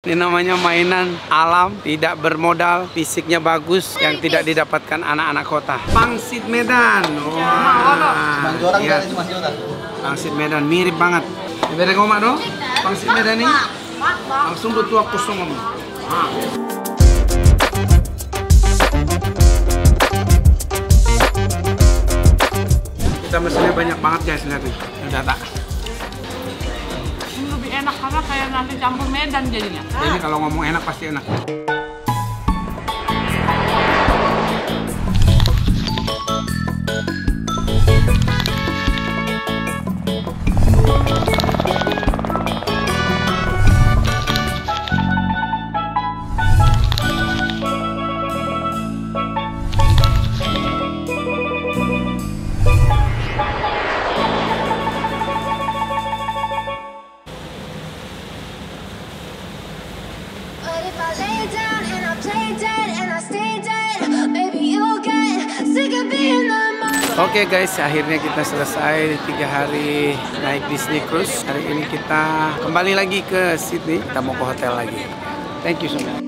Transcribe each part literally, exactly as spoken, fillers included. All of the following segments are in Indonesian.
Ini namanya mainan alam, tidak bermodal, fisiknya bagus, yang tidak didapatkan anak-anak kota. Pangsit Medan. Wah. Ya. Pangsit Medan mirip banget. Beda ngomong dong. Pangsit Medan ini langsung betul aku songom. Nah. Kita mesinnya banyak banget guys, lihat nih. Udah tak. Ini lebih enak karena kayak nasi campur Medan jadinya. Jadi kalau ngomong enak pasti enak. Oke okay guys, akhirnya kita selesai tiga hari naik Disney Cruise. Hari ini kita kembali lagi ke Sydney. Kita mau ke hotel lagi. Thank you so much.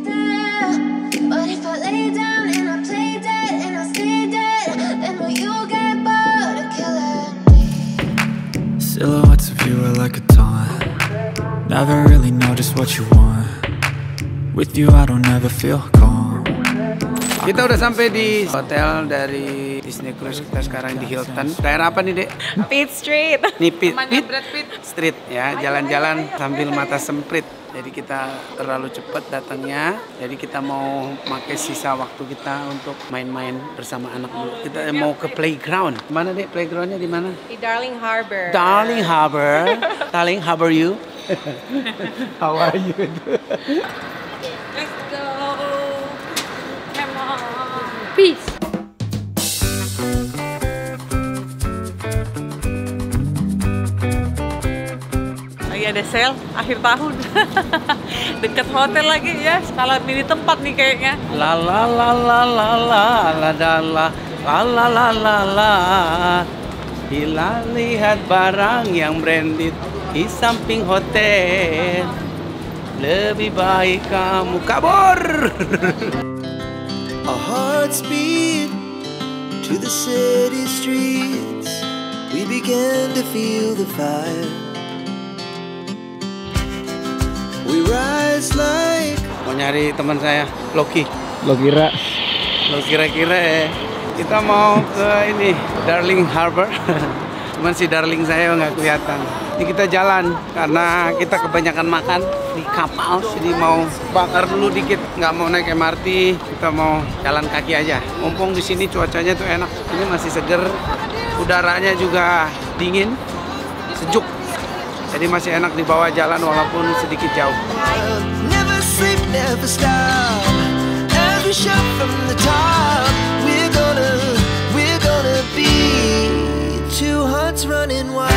Silhouettes of you are like a taunt. Never really know just what you want. With you I don't ever feel calm. Kita udah sampai di hotel dari Disney Cruise. Kita sekarang di Hilton. Daerah apa nih, Dek? Pitt Street. Nih Pitt, Pitt Pitt Street ya, jalan-jalan sambil mata semprit. Jadi kita terlalu cepat datangnya. Jadi kita mau pakai sisa waktu kita untuk main-main bersama anak dulu. Kita mau ke playground. Mana, Dek? Playgroundnya di mana? Di Darling Harbour. Darling Harbour. Darling, how are you? How are you? Let's go. Come on. Peace. Lagi ada sale akhir tahun. Dekat hotel lagi ya. Salah pilih tempat nih kayaknya. La la la la la la la la la la la la la la. Bila lihat barang yang branded di samping hotel, lebih baik kamu kabur. Our hearts beat to the city streets. We began to feel the fire. We rise like. Mau nyari teman saya, Loki. Lo kira? Lo kira-kira ya, kita mau ke ini, Darling Harbour. Cuman si Darling saya nggak kelihatan. Ini kita jalan karena kita kebanyakan makan di kapal. Jadi mau bakar dulu dikit, nggak mau naik M R T. Kita mau jalan kaki aja. Mumpung di sini cuacanya tuh enak. Ini masih seger, udaranya juga dingin, sejuk. Jadi masih enak di bawah jalan walaupun sedikit jauh. Never sleep, never stop. Every shot from the top. We're gonna, we're gonna be two hearts running wild.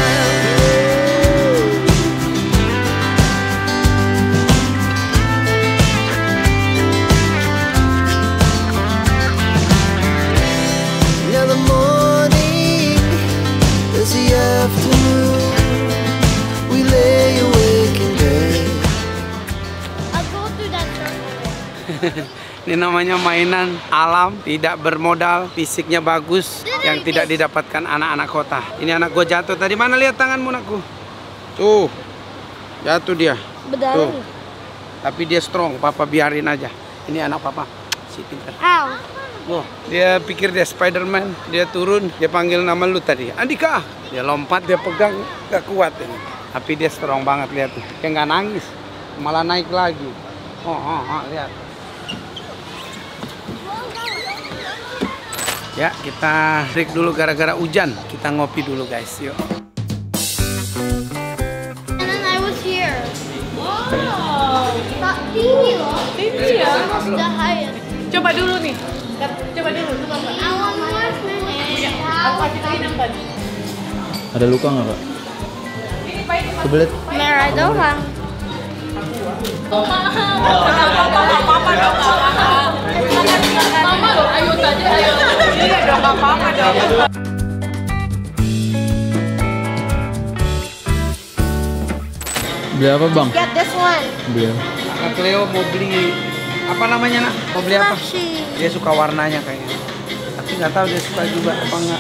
Now the morning is the afternoon. We lay awake in bed. I'll go through that circle. Ini namanya mainan alam, tidak bermodal, fisiknya bagus, yang tidak didapatkan anak-anak kota. Ini anak gue jatuh tadi. Mana lihat tanganmu, anakku? Tuh, jatuh dia. Tuh. Tapi dia strong, papa biarin aja. Ini anak papa, si pintar. Oh, dia pikir dia Spiderman, dia turun, dia panggil nama lu tadi, Andika. Dia lompat, dia pegang, gak kuat ini. Tapi dia strong banget, lihat. Dia nggak nangis, malah naik lagi. Oh, oh, oh, lihat. Ya, kita break dulu gara-gara hujan. Kita ngopi dulu guys, yuk. And then I was here. Wow. Not tinggi loh. Tinggi ya. Almost the highest. Coba dulu nih. Coba dulu. Coba. I want more finish. Aku kasih minum tadi. Ada luka nggak, Kak? Kebelet. Merah doang. Papa dong. Mama loh, ayo tadi ayo. Iya dong, apa-apa dong. Beli apa, Bang? Get this one. Beli apa? Kak Cleo mau beli apa namanya nak? Mau beli apa? Slushy. Dia suka warnanya kayaknya. Tapi nggak tahu dia suka juga apa enggak.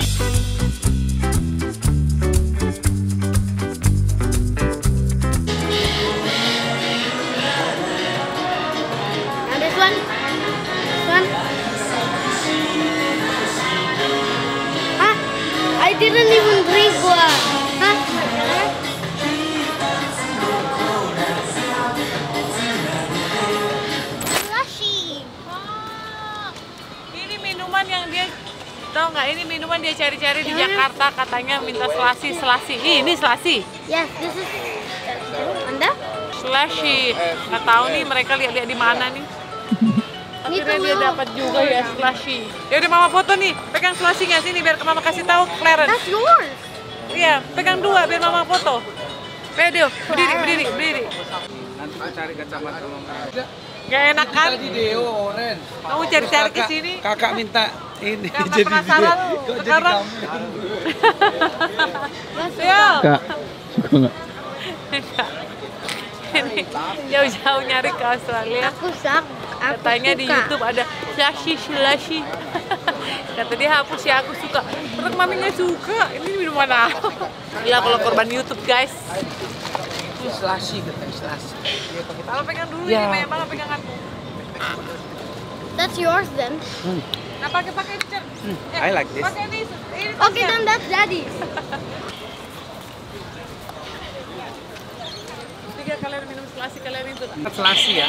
Now this one. This one. Huh? I didn't even drink one. Huh? Slushy. Oh, ini minuman yang dia tahu nggak? Ini minuman dia cari-cari di Jakarta, katanya minta selasi selasi. Ih, ini selasi. Yes, this is. Anda? Slushy. Nggak tahu nih mereka lihat-lihat di mana nih. Akhirnya dia dapat juga ya slushy. Ya udah mama foto nih. Pegang slushy-nya sini biar mama kasih tahu Clarence. That's yours. Iya, pegang dua biar mama foto. Ayo Deo, berdiri, berdiri, berdiri. Nanti aku cari kacamata mama. Gak enak kan? Tadi Deo oren. Kamu cari-cari ke Kakak- sini. Kakak minta ini Karena jadi penasaran dia. Kok jadi sekarang. kamu? Deo. Kak, suka nggak? Ini jauh-jauh nyari ke Australia. Aku sak. Aku Katanya di suka. YouTube ada slushy slushy. Kata dia hapus ya aku suka. Terus mami nggak suka. Ini minuman apa? Gila kalau korban YouTube guys. Itu slushy katanya slushy. Kalau pegang dulu Ya. ini banyak banget peganganmu. That's yours then. Nah pakai pakai ini Cer. Hmm, I like this. Pakai ini. Ini Okay, tasnya. then that's daddy's. Tiga kalian minum slushy kalian itu. Selasi ya.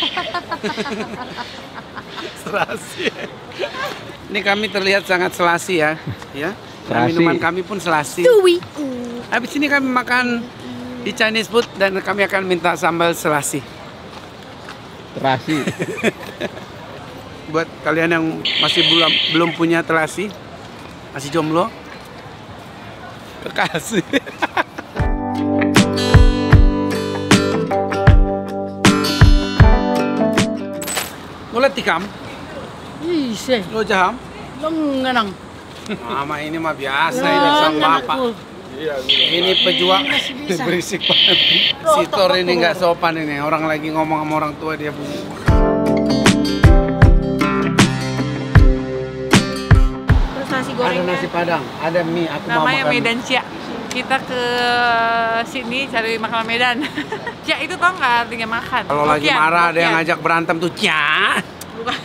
Selasi. Ini kami terlihat sangat selasi ya. Ya. Dan Selasi. minuman kami pun selasi. Chewy. Habis ini kami makan di Chinese food dan kami akan minta sambal selasi. Terasi. Buat kalian yang masih belum belum punya telasi, masih jomblo, kekasih. Mulai tikam, Ise, lo jaham. lenganang. Mama ini mah biasa ini sang bapak. Ini pejuang berisik banget. Sitor ini nggak sopan ini. Orang lagi ngomong sama orang tua dia bunyi. Terus nasi Ada gorengnya. nasi padang, ada mie. Aku mau Namanya makan. Medan Cia. Kita ke sini cari makanan Medan. Cia itu tau nggak artinya makan? Kalau lagi Hokian, marah ada yang Hokian. ngajak berantem tuh cia. Bukan.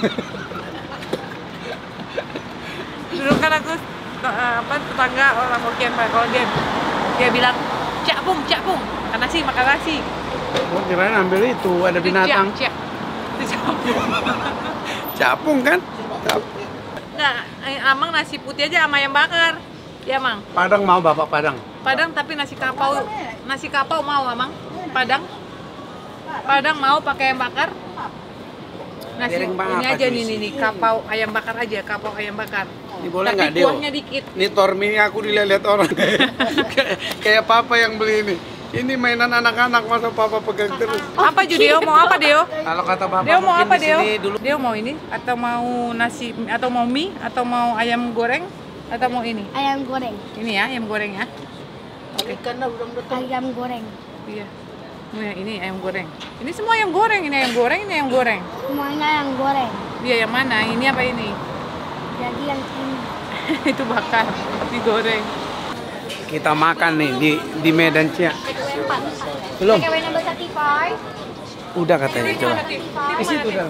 Dulu kan aku eh, apa tetangga orang Hokian Pak, kalau dia dia bilang Cak Pung, Cak Pung, makan nasi, makan nasi. Oh, kirain ambil itu ada Itu binatang. Cak, Cak. Itu Cak. Capung kan? Cap- Nggak, eh, Amang nasi putih aja sama ayam bakar. Ya, Mang. Padang mau bapak Padang. Padang tapi nasi kapau, nasi kapau mau Amang? Padang? Padang mau pakai ayam bakar? Nasi Piring bang ini apa aja tuh nih, nih, nih, kapau ayam bakar aja, kapau ayam bakar. Ini boleh Tapi nggak Deo? kuahnya dikit. Ini Tormi aku dilihat-lihat orang. Kayak- Kayak papa yang beli ini. Ini mainan anak-anak masa papa pegang terus. Apa Ju, Deo? Mau apa Deo? Kalau kata bapak Deo mau mungkin apa di Deo? sini dulu. Deo mau ini? Atau mau nasi, atau mau mie? Atau mau ayam goreng? Atau mau ini? Ayam goreng. Ini ya, ayam goreng ya? Oke. Ayam goreng. Iya. Mau yang ini ayam goreng. Ini semua ayam goreng, ini ayam goreng, ini ayam goreng. Semuanya yang goreng. Dia yang mana? Ini apa ini? Jadi yang ini. Itu bakar, digoreng. Kita makan nih di di Medan Cia. Belum? Takeaway number thirty-five. Udah katanya coba. Di situ dah.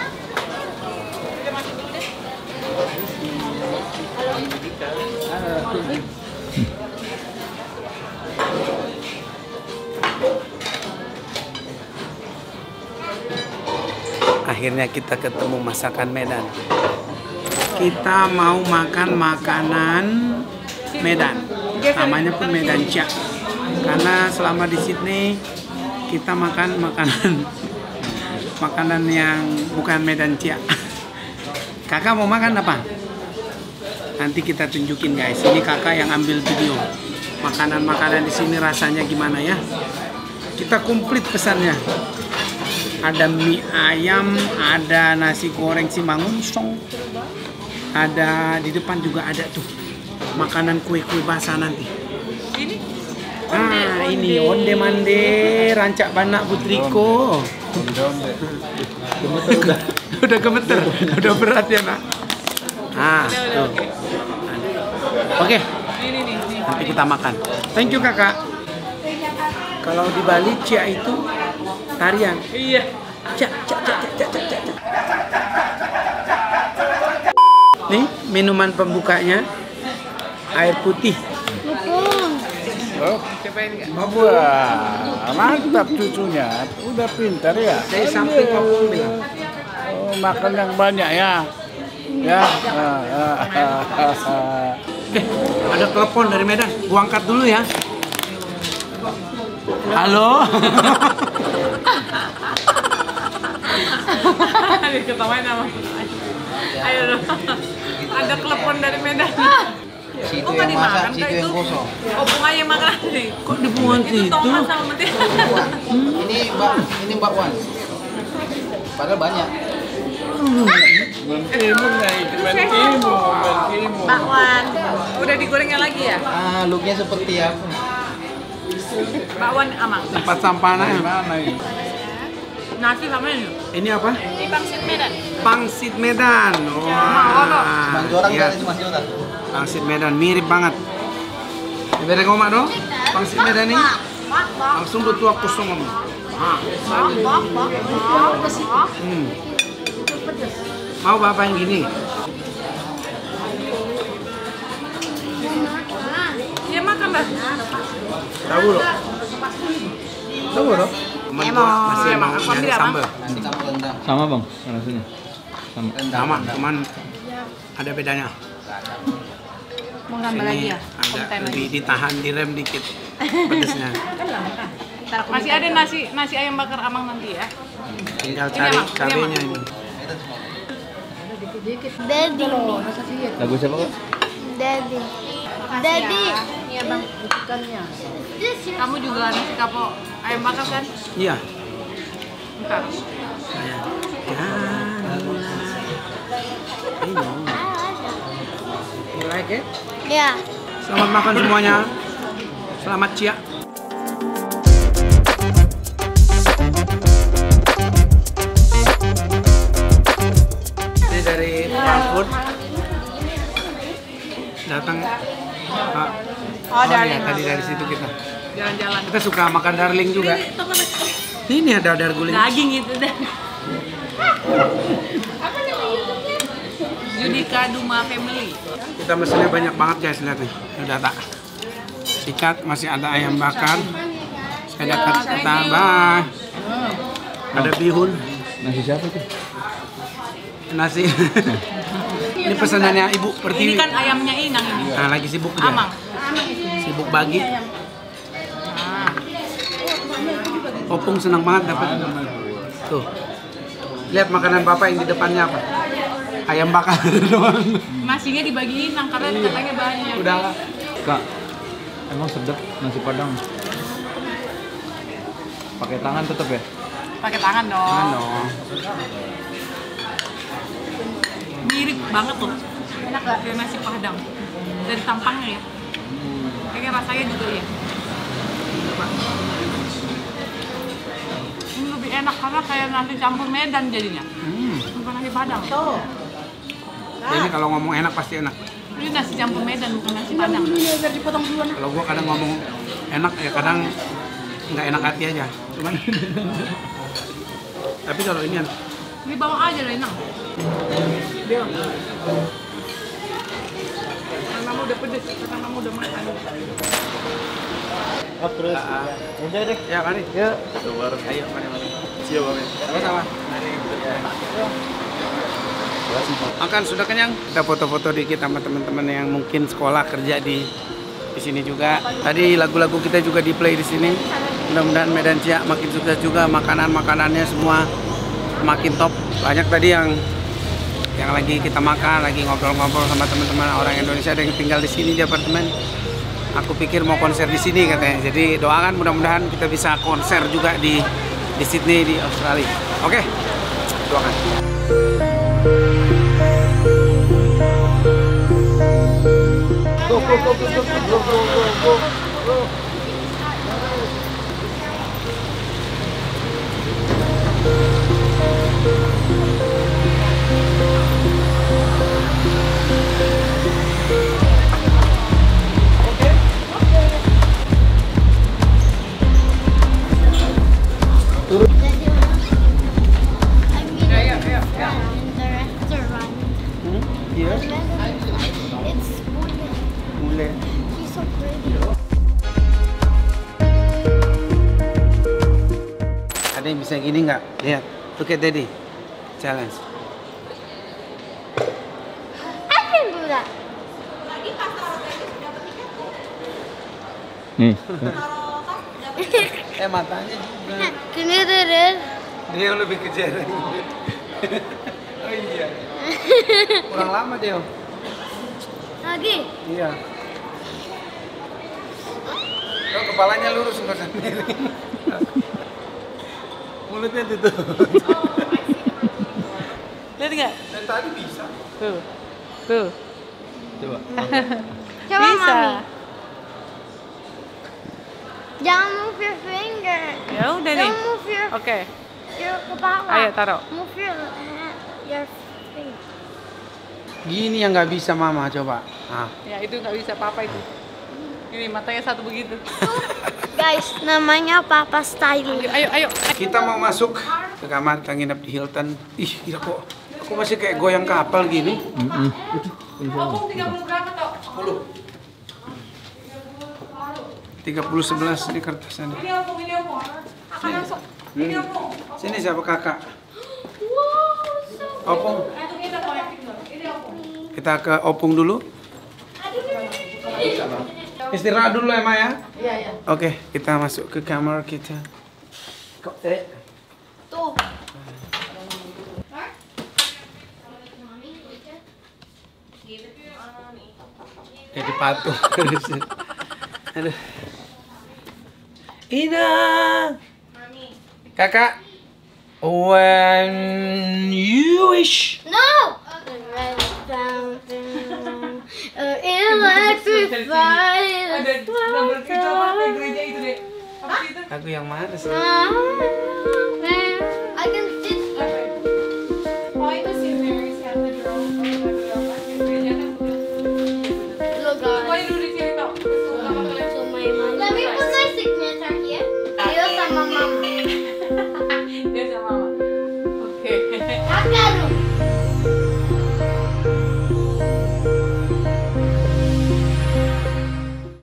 Akhirnya kita ketemu masakan Medan. Kita mau makan makanan Medan. Namanya pun Medan Cia. Karena selama di Sydney kita makan makanan makanan yang bukan Medan Cia. Kakak mau makan apa? Nanti kita tunjukin guys. Ini kakak yang ambil video. Makanan-makanan di sini rasanya gimana ya? Kita komplit pesannya. Ada mie ayam, ada nasi goreng simangunsong, ada di depan juga ada tuh makanan kue-kue basah nanti. Ini? Ah, ini onde mande rancak banak putriko. Gemeter udah. Udah gemeter, udah berat ya nak. Ah, Udah, udah, tuh. oke. Oke, Ini nih, nih. nanti kita makan. Thank you kakak. Kalau di Bali cia itu tarian. Iya. Cak, cak, cak, cak, cak, cak, cak. Nih minuman pembukanya air putih. Lupung. Coba ini nggak? Wah, mantap cucunya. Udah pintar ya. Dari samping opung bilang. Oh, makan yang banyak ya. Ya. Ah, ah, ah, ah, ah. Eh, ada telepon dari Medan. Gua angkat dulu ya. Halo. Aduh, ketawain sama. Ayo dong. Ada telepon dari Medan. Situ Oh, nggak yang masak, dimakan, situ Kak, yang itu? kosong. Oh, bunga yang makan nih. Kok dibuang Itu situ? tomat sama mentega. Ini Mbak, ini Mbak Wan. Padahal banyak. Mentimun ya, itu mentimun, mentimun. Bakwan. Udah digorengnya lagi ya? Ah, looknya seperti apa? Bakwan amang. Tempat sampahnya. Mana ini? Nasi sama ini. Ini apa? Ini pangsit Medan. Pangsit Medan. Wah. Bang Jorang Iya, kan itu Mas Jorang. Pangsit Medan mirip banget. Beda ngomong dong. Pangsit Medan ini langsung betul aku ngomong. Ah. Hmm. Mau bapak yang gini? Iya makan lah. Tahu loh. Tahu loh. Temen gua masih Emang, mau aku nyari ambil apa? sambal. Nanti kamu rendang. Sama bang, rasanya. Sama. Rendang. Sama, cuman ada bedanya. Mau nambah lagi ya? Agak lebih ditahan, direm dikit pedesnya. Masih ada nasi nasi ayam bakar amang nanti ya. Tinggal Ini cari emang, ini cabenya emang. ini. Daddy. Lagu siapa kak? Daddy. Daddy. Iya bang. Kamu juga nasi kapau ayam bakar kan? Iya. Bentar. Saya. Ini. You like it? Ya. Selamat makan semuanya. Selamat cia. Ini dari Frankfurt. Datang. Pak. Oh, darling. iya, tadi dari situ kita. Jalan-jalan. Kita suka makan darling juga. Ini ada dadar guling. Daging itu deh. Judika Duma Family. Kita mesennya banyak banget guys, lihat nih. Udah tak. Sikat, masih ada ayam bakar. Saya dapat kata bye. Ada bihun, Nasi siapa tuh? nasi. Ini pesanannya Ibu Ini Pertiwi. kan ayamnya Inang ini. Nah, lagi sibuk dia. Amang. Sibuk bagi. Opung senang banget dapat. Tuh. Lihat makanan Bapak yang di depannya apa? Ayam bakar doang. Nasinya dibagiin Inang karena katanya banyak. Udah. Kak, emang sedap nasi padang. Pakai tangan tetap ya? Pakai tangan dong. Jangan dong. Mirip banget tuh. Enak gak? Kayak nasi padang. Dari tampangnya ya. Kayaknya rasanya juga ya. Coba. Ini lebih enak karena kayak nasi campur Medan jadinya. Hmm. Bukan nasi padang. Tuh. Ini kalau ngomong enak pasti enak. Ini nasi campur Medan bukan nasi padang. Kalau gua kadang ngomong enak ya kadang nggak enak hati aja. Cuman tapi kalau ini enak. Ini bawa aja lah Inang. Dia. Karena kamu udah pedes, karena kamu udah makan. Oh, terus. Enjoy deh. Ya mari. Yuk. Ayo mari mari. Siap mari. Sama-sama. Makan sudah kenyang. Kita foto-foto dikit sama teman-teman yang mungkin sekolah kerja di di sini juga. Tadi lagu-lagu kita juga di play di sini. Mudah-mudahan Medan Cia makin sukses juga, makanan-makanannya semua makin top. Banyak tadi yang yang lagi kita makan, lagi ngobrol-ngobrol sama teman-teman orang Indonesia ada yang tinggal di sini di apartemen. Aku pikir mau konser di sini katanya. Jadi doakan mudah-mudahan kita bisa konser juga di di Sydney di Australia. Oke, doakan. Go, go, go, go, go, go, go, go, go, go. bisa gini nggak? Lihat, look at daddy. Challenge. I can do that. Nih. Eh matanya juga. Can you do this? Dia yang lebih kejar. Oh iya. Kurang lama dia. Lagi. Iya. Oh, kepalanya lurus nggak sendiri. Mulutnya tutup. Lihat nggak? Dan tadi bisa. Tuh, tuh. Coba. Coba Bisa. mami. Jangan move your finger. Ya udah nih. Don't move your Oke. your kepala. Ayo taruh. Move your hand, your finger. Gini yang nggak bisa mama coba. Ah. Ya itu nggak bisa papa itu. Ini matanya satu begitu. Guys, namanya Papa Style. Ayo, ayo. Kita mau masuk ke kamar, kita nginep di Hilton. Ih, gila kok. Aku masih kayak goyang kapal gini. Mm-mm. Opung tiga puluh berapa toh? sepuluh. tiga puluh sebelas di kertasnya. Ini opung, ini opung. Akan masuk. Ini opung. Sini siapa kakak? Opung. Itu kita connecting dulu. Ini opung. Kita ke Opung dulu. Istirahat dulu ya, Ma ya? Iya, iya. Oke, kita masuk ke kamar kita. Kok eh Tuh. jadi patung. Aduh. Ina. Kakak. When you wish. No. Uh, electrified. Ada gambar kita apa di gereja itu deh. Apa sih itu? Lagu yang mana sih? Ah.